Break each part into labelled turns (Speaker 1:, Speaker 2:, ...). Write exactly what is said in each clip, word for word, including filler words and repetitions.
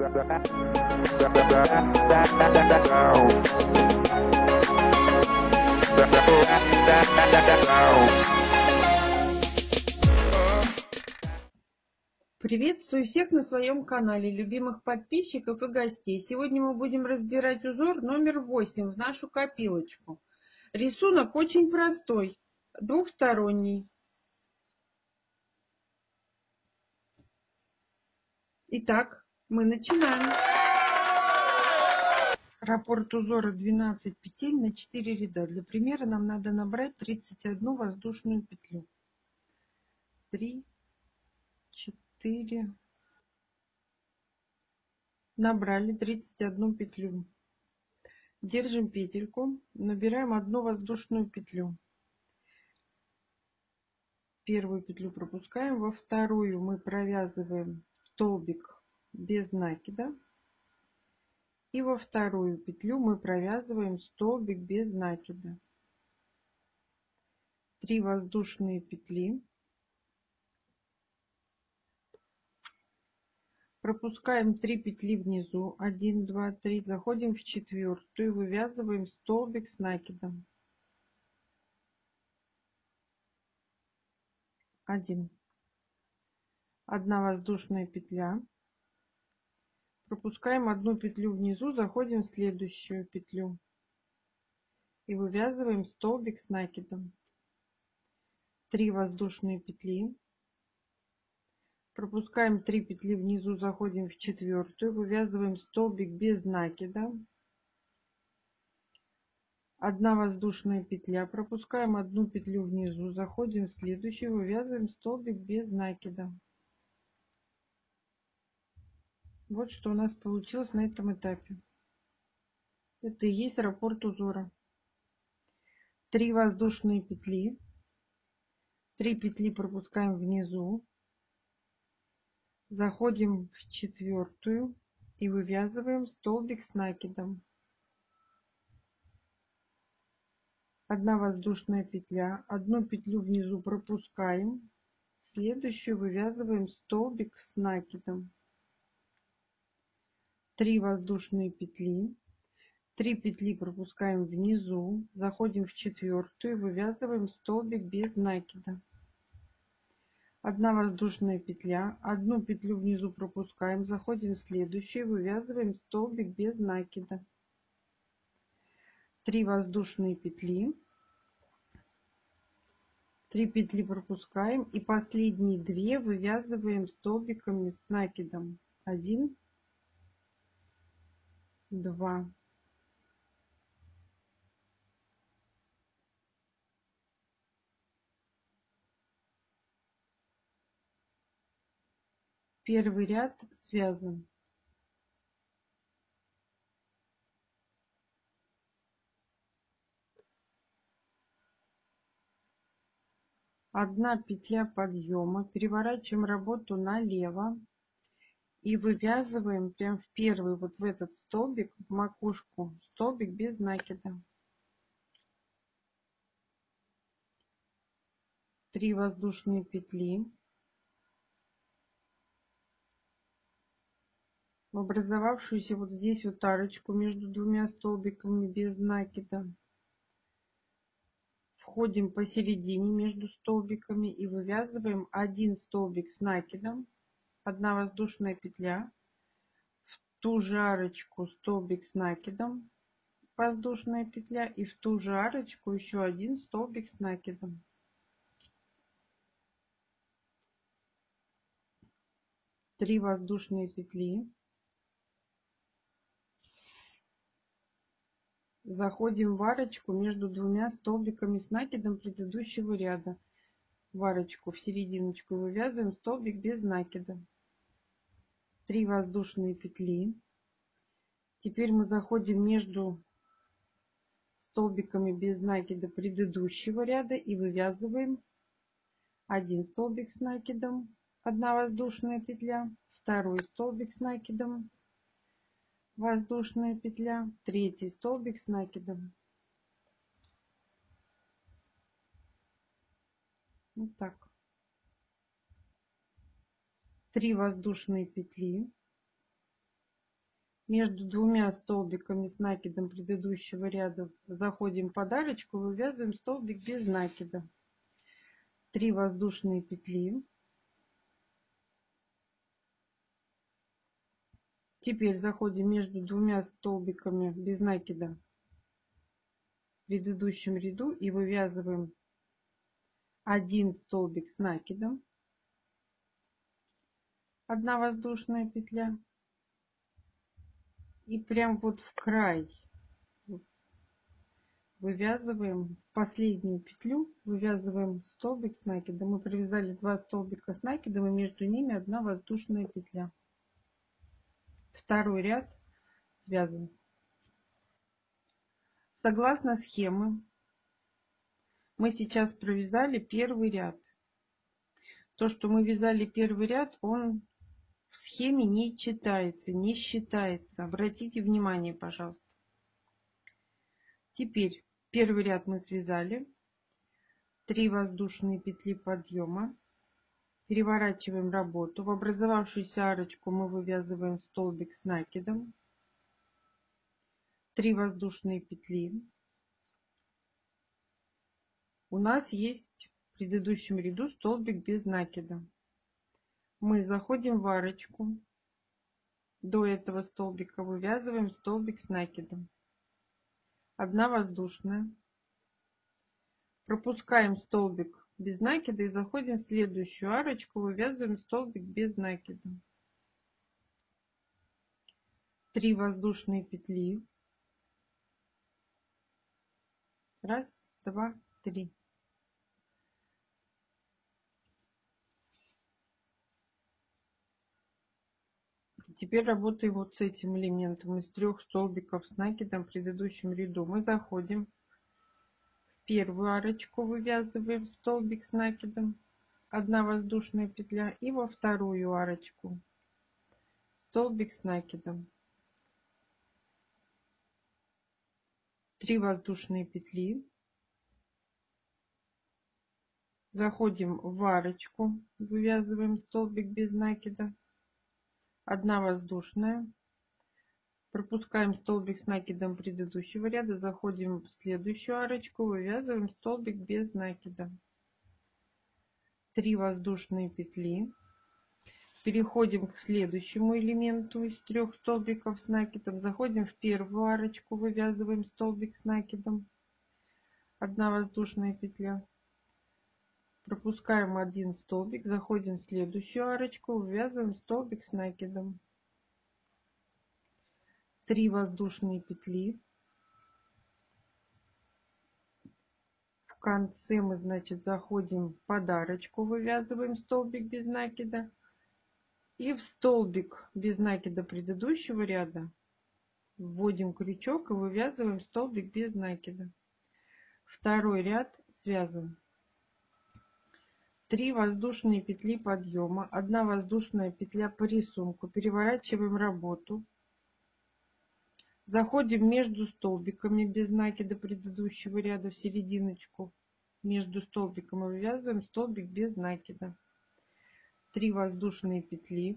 Speaker 1: Приветствую всех на своем канале, любимых подписчиков и гостей. Сегодня мы будем разбирать узор номер восемь в нашу копилочку. Рисунок очень простой, двухсторонний. Итак, мы начинаем. Раппорт узора двенадцать петель на четыре ряда. Для примера нам надо набрать тридцать одну воздушную петлю. три, четыре. Набрали тридцать одну петлю. Держим петельку, набираем одну воздушную петлю. Первую петлю пропускаем, во вторую мы провязываем столбик без накида. И во вторую петлю мы провязываем столбик без накида. Три воздушные петли. Пропускаем три петли внизу, один, два, три, заходим в четвертую, вывязываем столбик с накидом. один. Одна воздушная петля. Пропускаем одну петлю внизу, заходим в следующую петлю и вывязываем столбик с накидом. три воздушные петли. Пропускаем три петли внизу, заходим в четвертую, вывязываем столбик без накида. Одна воздушная петля, пропускаем одну петлю внизу, заходим в следующую, вывязываем столбик без накида. Вот что у нас получилось на этом этапе. Это и есть раппорт узора. три воздушные петли, три петли пропускаем внизу, заходим в четвертую и вывязываем столбик с накидом. Одна воздушная петля, одну петлю внизу пропускаем, следующую вывязываем столбик с накидом. три воздушные петли, три петли пропускаем внизу, заходим в четвертую, вывязываем столбик без накида. Одна воздушная петля, одну петлю внизу пропускаем, заходим в следующую, вывязываем столбик без накида. три воздушные петли, три петли пропускаем и последние две вывязываем столбиками с накидом. один, два. Первый ряд связан. Одна петля подъема, переворачиваем работу налево и вывязываем прям в первый, вот в этот столбик, в макушку, столбик без накида. три воздушные петли. В образовавшуюся вот здесь вот арочку между двумя столбиками без накида входим посередине между столбиками и вывязываем один столбик с накидом, одна воздушная петля, в ту же арочку столбик с накидом, воздушная петля, и в ту же арочку еще один столбик с накидом. три воздушные петли. Заходим в арочку между двумя столбиками с накидом предыдущего ряда. В арочку, в серединочку, вывязываем столбик без накида. три воздушные петли. Теперь мы заходим между столбиками без накида предыдущего ряда и вывязываем один столбик с накидом, одна воздушная петля, второй столбик с накидом, воздушная петля, третий столбик с накидом. Вот так. три воздушные петли. Между двумя столбиками с накидом предыдущего ряда заходим под арочку, вывязываем столбик без накида. три воздушные петли. Теперь заходим между двумя столбиками без накида в предыдущем ряду и вывязываем один столбик с накидом, одна воздушная петля, и прям вот в край вывязываем последнюю петлю, вывязываем столбик с накидом. Мы провязали два столбика с накидом, и между ними одна воздушная петля. Второй ряд связан. Согласно схеме, мы сейчас провязали первый ряд. То, что мы вязали первый ряд, он в схеме не читается, не считается. Обратите внимание, пожалуйста. Теперь первый ряд мы связали. три воздушные петли подъема. Переворачиваем работу. В образовавшуюся арочку мы вывязываем столбик с накидом. три воздушные петли. У нас есть в предыдущем ряду столбик без накида. Мы заходим в арочку. До этого столбика вывязываем столбик с накидом. Одна воздушная. Пропускаем столбик без накида и заходим в следующую арочку, вывязываем столбик без накида. три воздушные петли. Раз, два, три. Теперь работаем вот с этим элементом из трех столбиков с накидом в предыдущем ряду. Мы заходим в первую арочку, вывязываем столбик с накидом, одна воздушная петля, и во вторую арочку столбик с накидом, три воздушные петли. Заходим в арочку, вывязываем столбик без накида, одна воздушная. Пропускаем столбик с накидом предыдущего ряда, заходим в следующую арочку, вывязываем столбик без накида, три воздушные петли. Переходим к следующему элементу из трех столбиков с накидом, заходим в первую арочку, вывязываем столбик с накидом, одна воздушная петля. Пропускаем один столбик, заходим в следующую арочку, вывязываем столбик с накидом, три воздушные петли. В конце мы, значит, заходим под арочку, вывязываем столбик без накида, и в столбик без накида предыдущего ряда вводим крючок и вывязываем столбик без накида. Второй ряд связан. три воздушные петли подъема, одна воздушная петля по рисунку. Переворачиваем работу. Заходим между столбиками без накида предыдущего ряда в серединочку. Между столбиком и вывязываем столбик без накида. три воздушные петли.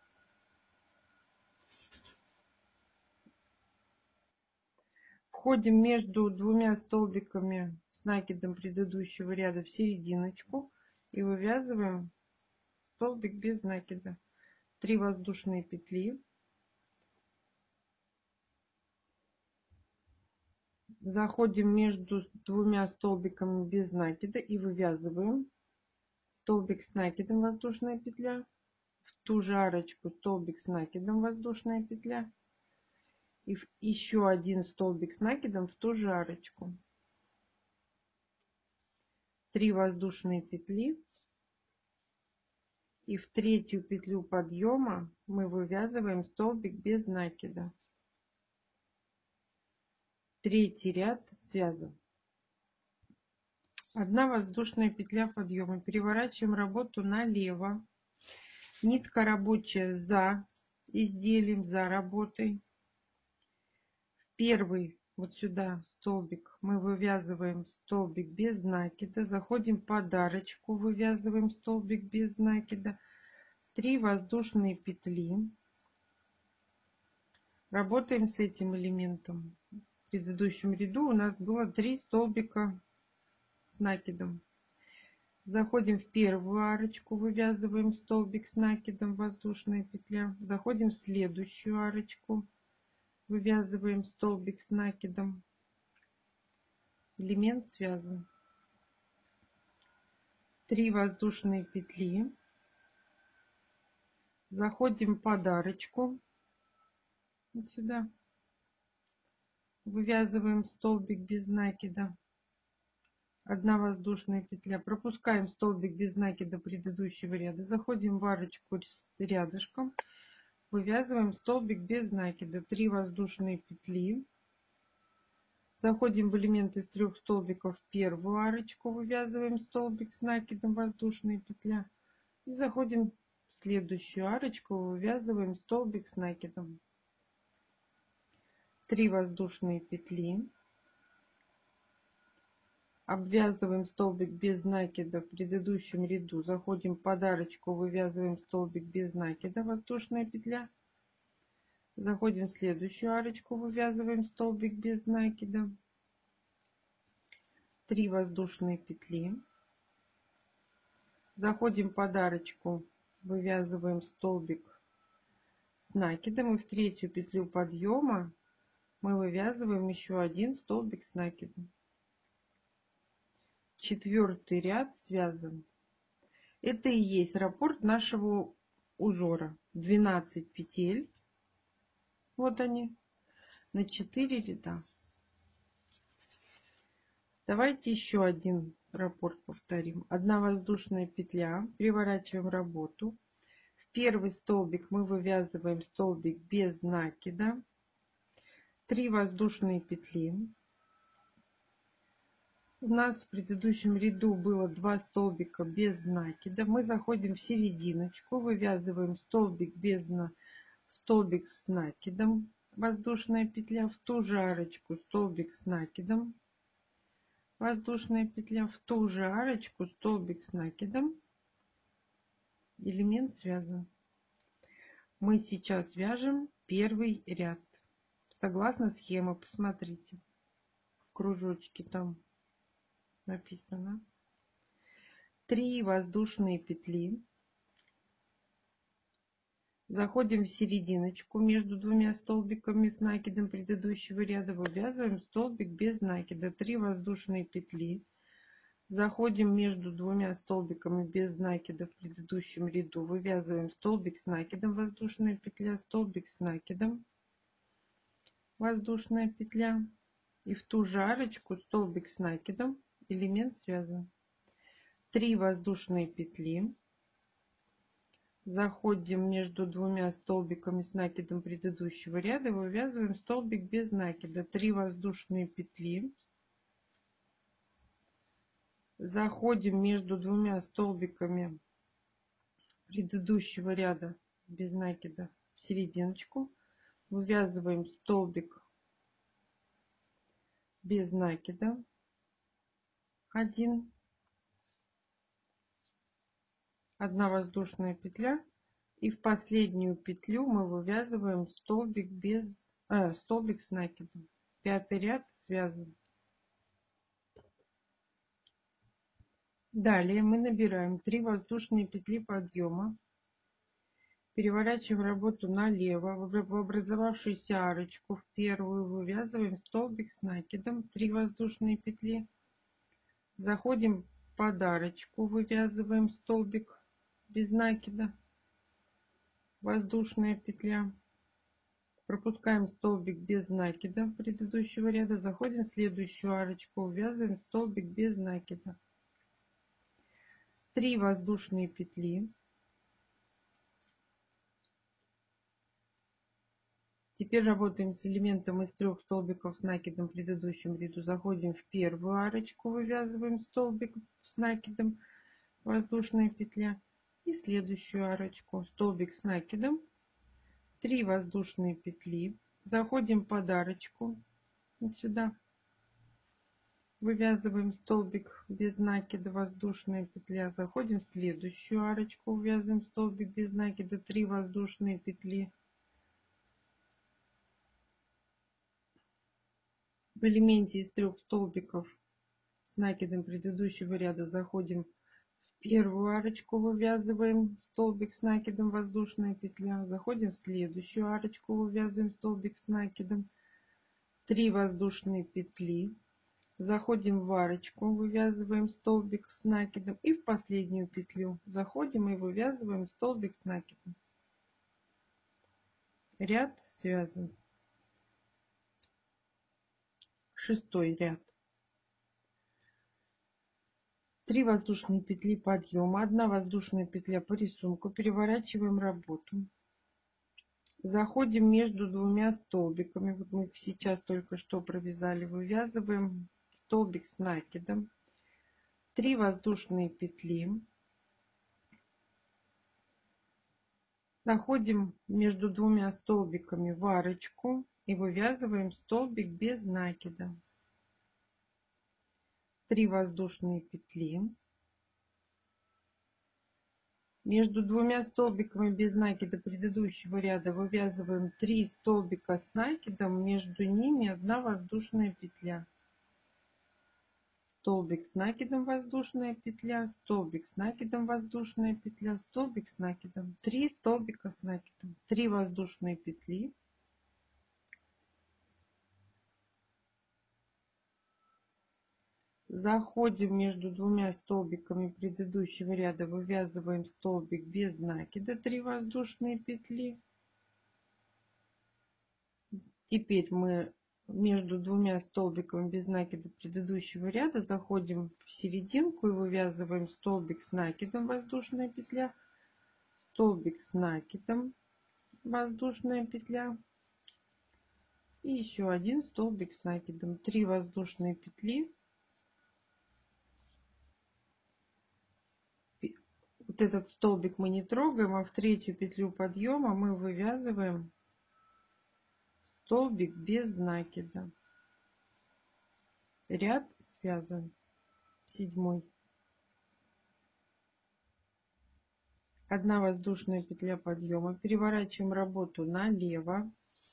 Speaker 1: Входим между двумя столбиками с накидом предыдущего ряда в серединочку и вывязываем столбик без накида. три воздушные петли. Заходим между двумя столбиками без накида и вывязываем столбик с накидом, воздушная петля, в ту же арочку столбик с накидом, воздушная петля, и еще один столбик с накидом в ту же арочку, три воздушные петли, и в третью петлю подъема мы вывязываем столбик без накида. Третий ряд связан. Одна воздушная петля подъема. Переворачиваем работу налево. Нитка рабочая за изделием, за работой. Первый вот сюда столбик мы вывязываем столбик без накида. Заходим под арочку, вывязываем столбик без накида. три воздушные петли. Работаем с этим элементом. В предыдущем ряду у нас было три столбика с накидом. Заходим в первую арочку, вывязываем столбик с накидом, воздушная петля. Заходим в следующую арочку, вывязываем столбик с накидом. Элемент связан. три воздушные петли. Заходим под арочку. Вот сюда. Вывязываем столбик без накида. Одна воздушная петля. Пропускаем столбик без накида предыдущего ряда. Заходим в арочку с рядышком. Вывязываем столбик без накида. три воздушные петли. Заходим в элемент из трех столбиков в первую арочку. Вывязываем столбик с накидом, воздушная петля. И заходим в следующую арочку. Вывязываем столбик с накидом. три воздушные петли. Обвязываем столбик без накида в предыдущем ряду. Заходим под арочку, вывязываем столбик без накида, воздушная петля. Заходим в следующую арочку, вывязываем столбик без накида. три воздушные петли. Заходим под арочку, вывязываем столбик с накидом. И в третью петлю подъема мы вывязываем еще один столбик с накидом. Четвертый ряд связан. Это и есть раппорт нашего узора. двенадцать петель. Вот они. На четыре ряда. Давайте еще один раппорт повторим. Одна воздушная петля. Переворачиваем работу. В первый столбик мы вывязываем столбик без накида. три воздушные петли. У нас в предыдущем ряду было два столбика без накида. Мы заходим в серединочку, вывязываем столбик без на... столбик с накидом, воздушная петля, в ту же арочку столбик с накидом, воздушная петля, в ту же арочку столбик с накидом. Элемент связан. Мы сейчас вяжем первый ряд. Согласно схеме, посмотрите. В кружочке там написано. три воздушные петли. Заходим в серединочку между двумя столбиками с накидом предыдущего ряда. Вывязываем столбик без накида. три воздушные петли. Заходим между двумя столбиками без накида в предыдущем ряду. Вывязываем столбик с накидом, воздушная петля, столбик с накидом, воздушная петля. И в ту же арочку столбик с накидом. Элемент связан. три воздушные петли. Заходим между двумя столбиками с накидом предыдущего ряда. Вывязываем столбик без накида. три воздушные петли. Заходим между двумя столбиками предыдущего ряда без накида в серединочку. Вывязываем столбик без накида. один. Одна воздушная петля. И в последнюю петлю мы вывязываем столбик без э, столбик с накидом. Пятый ряд связан. Далее мы набираем три воздушные петли подъема. Переворачиваем работу налево. В образовавшуюся арочку в первую вывязываем столбик с накидом. три воздушные петли. Заходим под арочку. Вывязываем столбик без накида. Воздушная петля. Пропускаем столбик без накида предыдущего ряда. Заходим в следующую арочку. Ввязываем столбик без накида. три воздушные петли. Теперь работаем с элементом из трех столбиков с накидом в предыдущем ряду. Заходим в первую арочку, вывязываем столбик с накидом, воздушная петля. И следующую арочку, столбик с накидом, три воздушные петли. Заходим под арочку, вот сюда. Вывязываем столбик без накида, воздушная петля. Заходим в следующую арочку, ввязываем столбик без накида, три воздушные петли. В элементе из трех столбиков с накидом предыдущего ряда заходим в первую арочку, вывязываем столбик с накидом, воздушная петля, заходим в следующую арочку, вывязываем столбик с накидом, три воздушные петли, заходим в арочку, вывязываем столбик с накидом и в последнюю петлю заходим и вывязываем столбик с накидом. Ряд связан. Шестой ряд. три воздушные петли подъема, одна воздушная петля по рисунку, переворачиваем работу. Заходим между двумя столбиками, вот мы сейчас только что провязали, вывязываем столбик с накидом, три воздушные петли, заходим между двумя столбиками в арочку и вывязываем столбик без накида, три воздушные петли. Между двумя столбиками без накида предыдущего ряда вывязываем три столбика с накидом, между ними одна воздушная петля. Столбик с накидом, воздушная петля, столбик с накидом, воздушная петля, столбик с накидом. три столбика с накидом, три воздушные петли. Заходим между двумя столбиками предыдущего ряда, вывязываем столбик без накида, три воздушные петли. Теперь мы между двумя столбиками без накида предыдущего ряда заходим в серединку и вывязываем столбик с накидом, воздушная петля, столбик с накидом, воздушная петля и еще один столбик с накидом, три воздушные петли. Вот этот столбик мы не трогаем, а в третью петлю подъема мы вывязываем столбик без накида. Ряд связан. Седьмой. Одна воздушная петля подъема. Переворачиваем работу налево.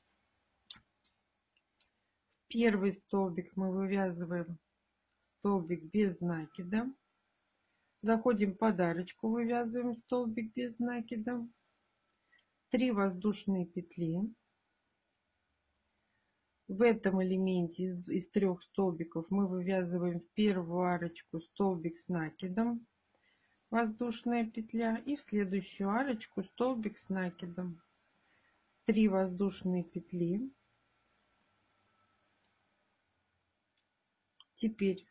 Speaker 1: Первый столбик мы вывязываем столбик без накида. Заходим под арочку, вывязываем столбик без накида. три воздушные петли. В этом элементе из, из трех столбиков мы вывязываем в первую арочку столбик с накидом, воздушная петля, и в следующую арочку столбик с накидом, три воздушные петли. Теперь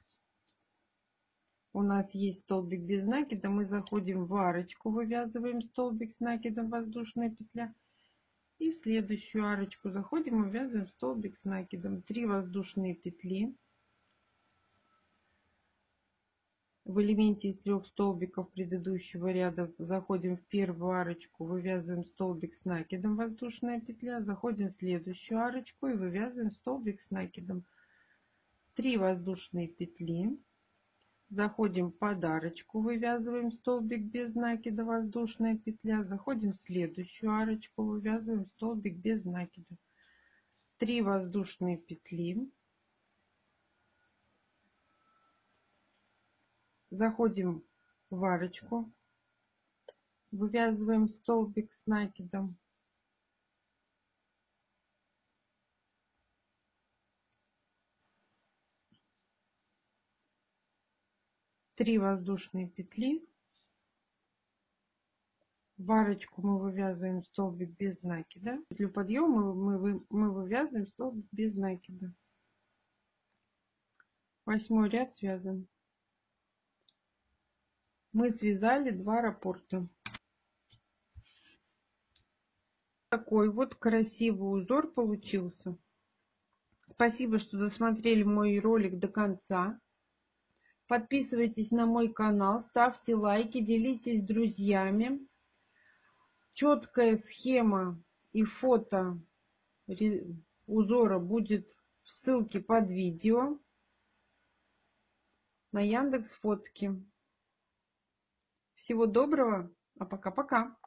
Speaker 1: у нас есть столбик без накида, мы заходим в арочку, вывязываем столбик с накидом, воздушная петля, и в следующую арочку заходим и вывязываем столбик с накидом, три воздушные петли. В элементе из трех столбиков предыдущего ряда заходим в первую арочку, вывязываем столбик с накидом, воздушная петля, заходим в следующую арочку и вывязываем столбик с накидом, три воздушные петли. Заходим под арочку, вывязываем столбик без накида, воздушная петля, заходим в следующую арочку, вывязываем столбик без накида, три воздушные петли. Заходим в арочку, вывязываем столбик с накидом, три воздушные петли. В арочку мы вывязываем столбик без накида. Петлю подъема мы, мы вывязываем столбик без накида. Восьмой ряд связан. Мы связали два раппорта. Такой вот красивый узор получился. Спасибо, что досмотрели мой ролик до конца. Подписывайтесь на мой канал, ставьте лайки, делитесь с друзьями. Четкая схема и фото узора будет в ссылке под видео на Яндекс Фотки. Всего доброго, а пока-пока.